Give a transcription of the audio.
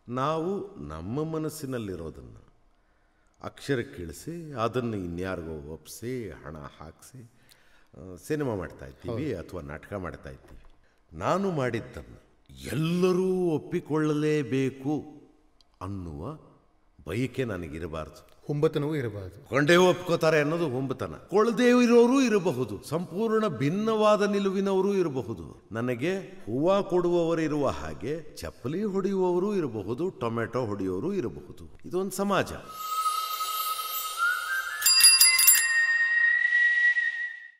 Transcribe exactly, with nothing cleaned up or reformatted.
ನಾವು ನಮ್ಮ ಮನಸ್ಸಿನಲ್ಲಿರೋದನ್ನು ಅಕ್ಷರಕ್ಕಿಳಿಸಿ ಅದನ್ನು ಇನ್ಯಾರಿಗೋ ಒಪ್ಪಿಸಿ ಹಣ ಹಾಕಿಸಿ ಸಿನಿಮಾ ಮಾಡ್ತಾಯಿದ್ದೀವಿ ಅಥವಾ ನಾಟಕ ಮಾಡ್ತಾಯಿದ್ದೀವಿ. ನಾನು ಮಾಡಿದ್ದನ್ನು ಎಲ್ಲರೂ ಒಪ್ಪಿಕೊಳ್ಳಲೇಬೇಕು ಅನ್ನುವ ಬಯಕೆ ನನಗಿರಬಾರ್ದು. ಹುಂಬತನವೂ ಇರಬಾರ್ದು. ಕೊಂಡೇ ಒಪ್ಕೋತಾರೆ ಅನ್ನೋದು ಹುಂಬತನ. ಕೊಳ್ಳದೇ ಇರೋರು ಇರಬಹುದು, ಸಂಪೂರ್ಣ ಭಿನ್ನವಾದ ನಿಲುವಿನವರು ಇರಬಹುದು. ನನಗೆ ಹೂವು ಕೊಡುವವರು ಇರುವ ಹಾಗೆ ಚಪ್ಪಲಿ ಹೊಡೆಯುವವರು ಇರಬಹುದು, ಟೊಮೆಟೊ ಹೊಡೆಯುವವರು ಇರಬಹುದು. ಇದೊಂದು ಸಮಾಜ.